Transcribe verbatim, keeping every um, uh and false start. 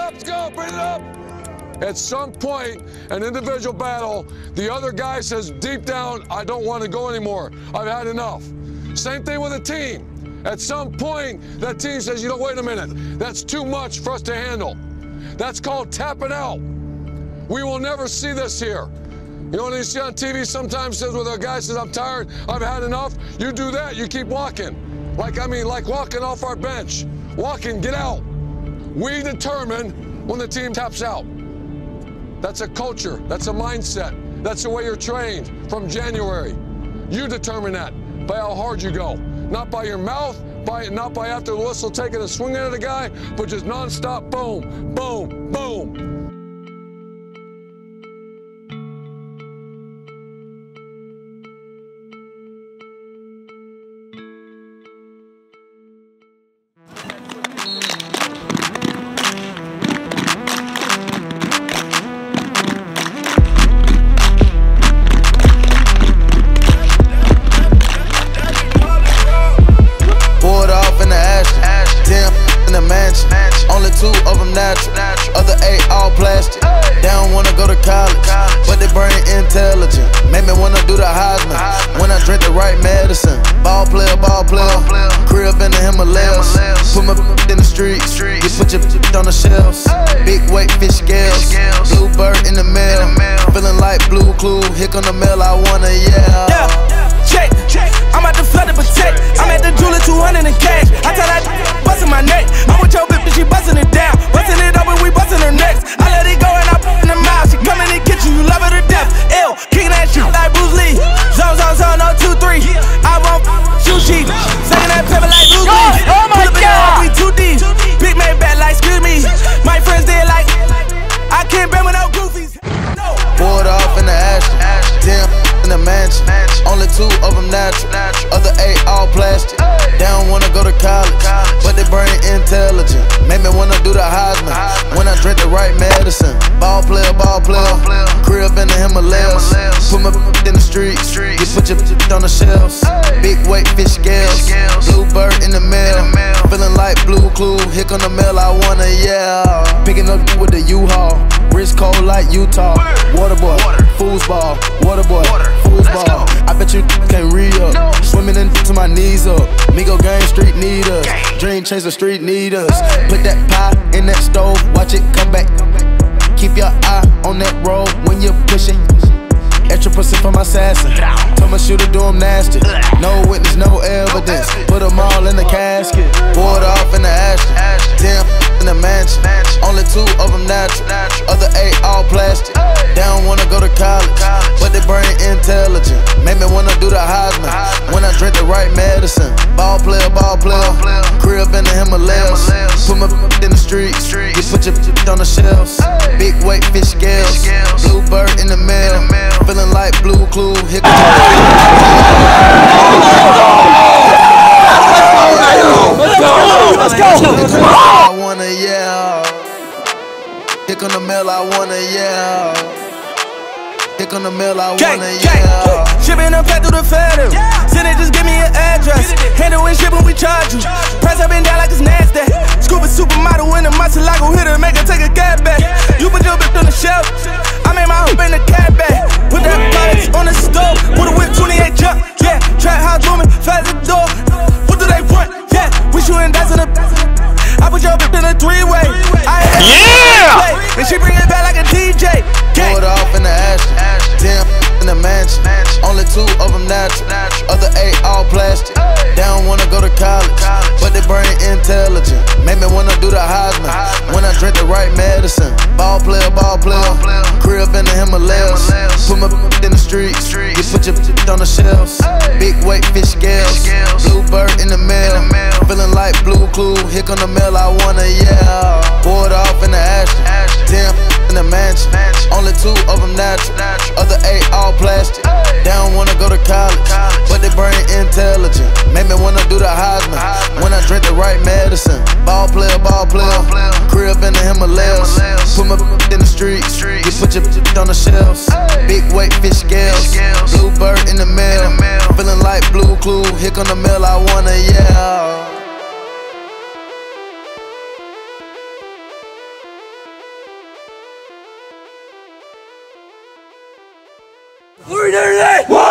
Let's go, bring it up. At some point, an individual battle, the other guy says deep down, I don't want to go anymore. I've had enough. Same thing with a team. At some point, that team says, you know, wait a minute, that's too much for us to handle. That's called tapping out. We will never see this here. You know what you see on T V sometimes says where the guy says, I'm tired, I've had enough. You do that, you keep walking. Like, I mean, like walking off our bench. Walking, get out. We determine when the team taps out. That's a culture, that's a mindset. That's the way you're trained from January. You determine that by how hard you go. Not by your mouth, by not by after the whistle taking a swing at a guy, but just nonstop boom, boom, boom. Other eight all plastic. They don't wanna go to college, but they brain intelligent. Make me wanna do the Heisman when I drink the right medicine. Ball player, ball player, crib in the Himalayas. Put my in the streets, you put your on the shelves. Big weight fish scales, blue bird in the mail. Feeling like Blue Clue, here come the mail, I wanna yell. Yeah, check, I'm at the flood to protect. I'm at the jeweler two hundred in cash. I tell that bustin' my neck. I'm with your bitch, she bustin' it down. Bustin' it up and we bustin' her necks. I let it go and I put in the mouth. She come in the kitchen, you love her to death. Ill, king that shit like Bruce Lee. Zone, zone, zone, no two, three. I want sushi. Singing that pepper like Bruce Lee. Oh my God, we too deep. Big man back like, excuse me. My friends did like, I can't bear with no goofies. No. Poured off in the Ashton, ten in the mansion. Only two of them natural, other eight all plastic. They don't wanna go to college, but they brain intelligent. Make me wanna do the Heisman when I drink the right medicine. Ball player, ball player, crib in the Himalayas. Put my in the streets, you put your on the shelves. Big weight fish scales, blue bird in the mail. Feeling like Blue Clue, here come the mail, I wanna yell. Picking up with the U-Haul, wrist cold like Utah. Waterboy, foosball, waterboy, foosball. I bet you can't re-up. Swimming into my knees up. Migo gang street need us. Dream chaser street need us. Put that pie in that stove, watch it come back. Keep your eye on that road when you're pushing. Extra pussy for my assassin. Told my shooter do him nasty. No witness, no evidence. Put them all in the casket. Poured off in the Ashton. Ten in the mansion. Only two of them natural. Other eight all plastic. They don't wanna go to college, but they brain intelligent. Make me wanna do the Heisman when I drink the right medicine. Ball player, ball player, crib in the Himalayas. Put my in the streets, you put your on the shelves. Big weight fish scales, blue bird in the mail. Feeling like Blue Clue, here come Let's go! Let's go! I wanna yell. Here come the mail, I wanna yell. Here come the mail, I wanna yell. Shipping a pack through the FedEx. Send it, just give me an address. Handle and ship when we charge you. Price up and down like it's nasty. Scuba supermodel in the Maserati, hit her, make her take a cab back. You put your bitch on the shelf. I made my hoop in the cab bag. Put that box on the stove. Put a whip twenty-eight jump. Yeah, trap house woman, fast the door. What do they want? Yeah, we shooting dice in the. I put your bitch in a three-way. Yeah! And she bring it back like a D J. Poured off in the Ashton, ten in the mansion. Only two of them natural, other eight all plastic. They don't wanna go to college, but they brain intelligent. Make me wanna do the Heisman when I drink the right medicine. Ball player, ball player, crib in the Himalayas. Put my in the streets, you put your on the shelves. Big weight fish scales, blue bird in the mail. Feeling like Blue Clue, here come the mail, I wanna yell. Poured off in the Ashton, ten in the mansion. Only two of them natural, other eight all plastic. They don't wanna go to college, but they brain intelligent. Make me wanna do the Heisman when I drink the right medicine. Ball player, ball player, crib in the Himalayas. Put my in the streets, you put your on the shelves. Big weight fish scales, blue bird in the mail. Feeling like Blue Clue, here come the mail, I wanna yell. do today?